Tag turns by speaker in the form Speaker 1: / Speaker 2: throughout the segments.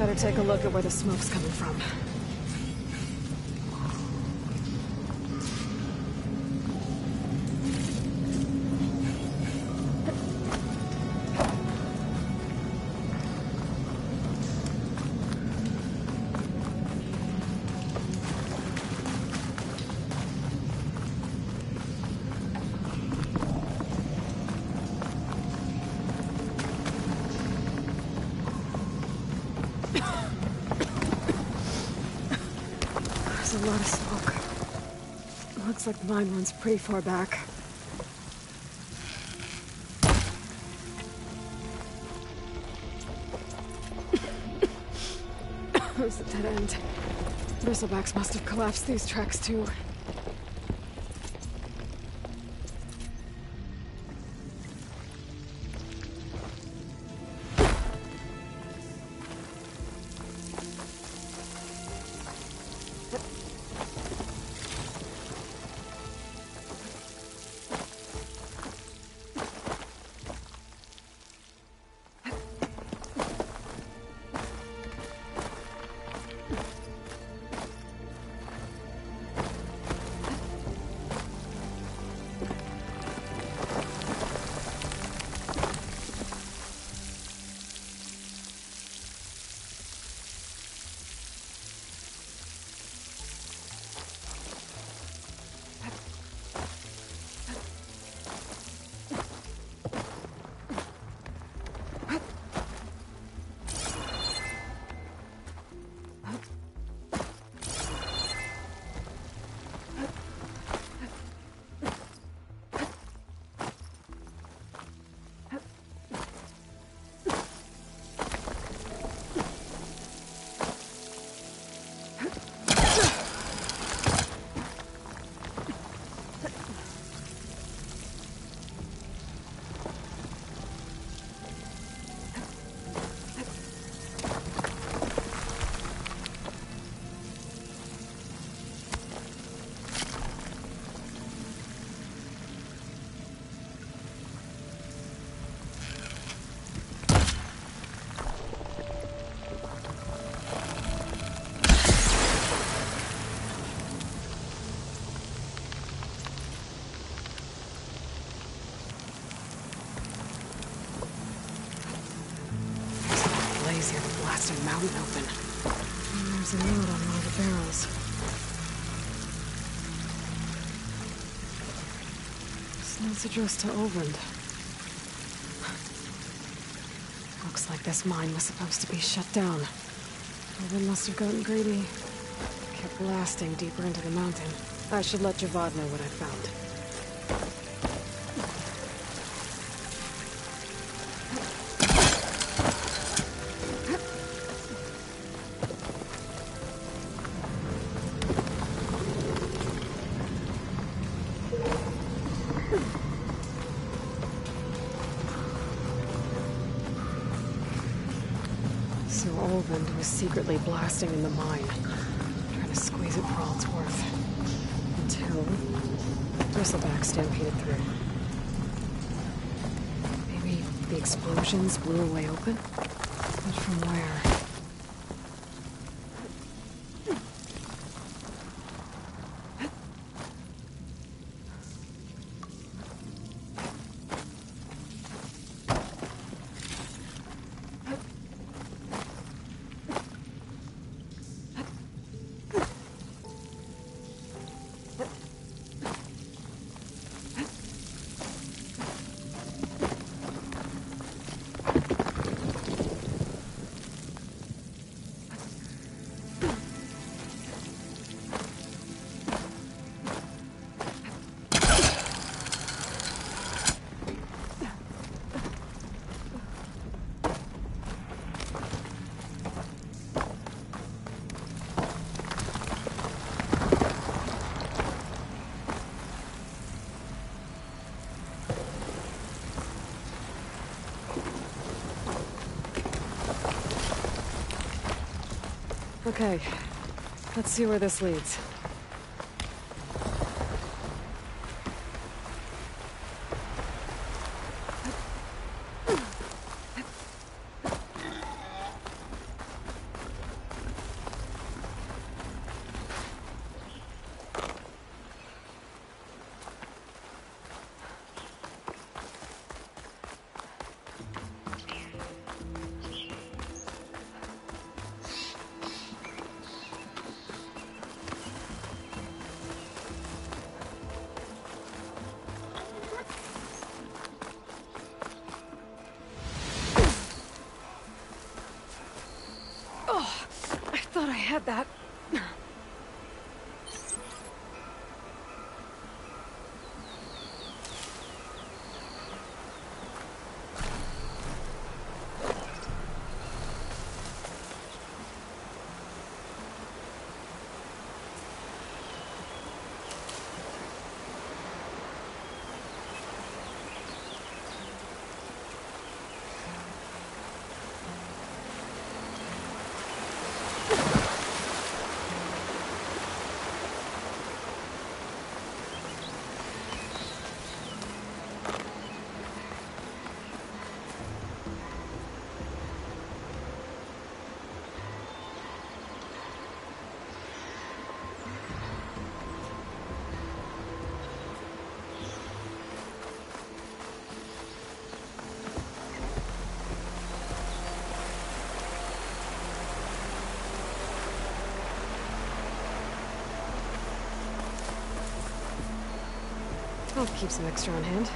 Speaker 1: Better take a look at where the smoke's coming from. There's a lot of smoke. Looks like the mine runs pretty far back. There's a dead end. Bristlebacks must have collapsed these tracks too. Here to blast a mountain open. And there's a note on one of the barrels. This note's addressed to Ulvund. Looks like this mine was supposed to be shut down. Ulvund must have gotten greedy. Kept blasting deeper into the mountain. I should let Javad know what I found. So Ulvund was secretly blasting in the mine, trying to squeeze it for all it's worth. Until Bristleback stampeded through. Maybe the explosions blew a way open? But from where? Okay, let's see where this leads. had that. I'll keep some extra on hand.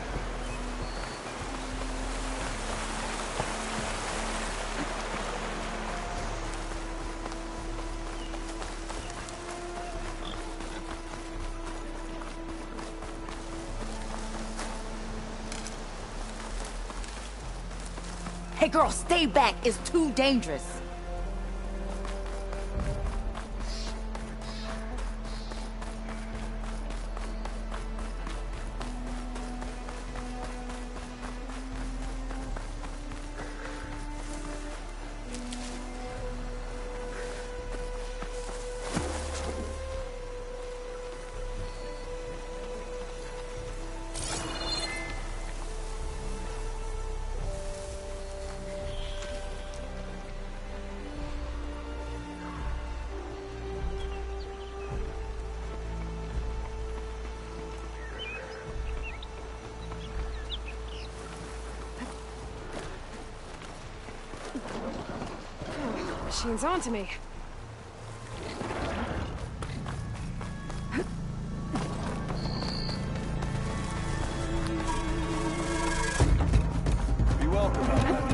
Speaker 2: Hey girl, stay back. It's too dangerous.
Speaker 1: Machine's onto me.
Speaker 3: Be welcome.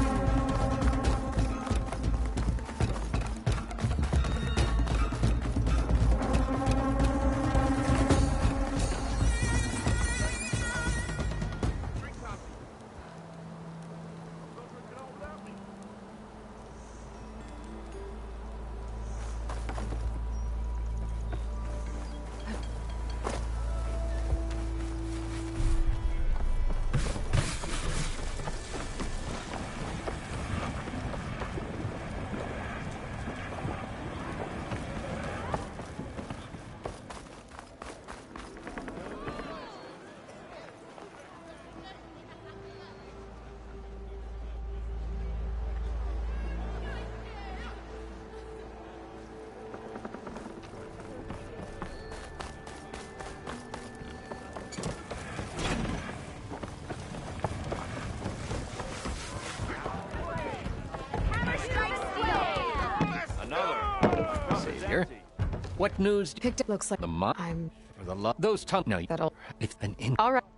Speaker 4: Savior, what news?
Speaker 1: Picked it. Looks like
Speaker 4: The mo-
Speaker 1: I'm.
Speaker 4: For the love, those ton. No,
Speaker 1: That'll.
Speaker 4: it's an in.
Speaker 1: All right.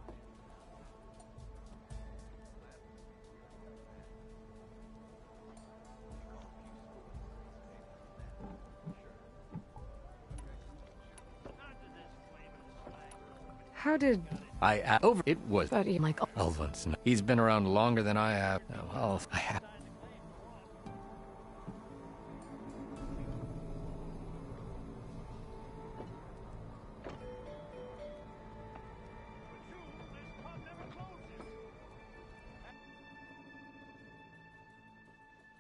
Speaker 1: How did
Speaker 4: I over. It was
Speaker 1: Buddy Michael?
Speaker 4: Elvin's. He's been around longer than I have. Oh, well, I have.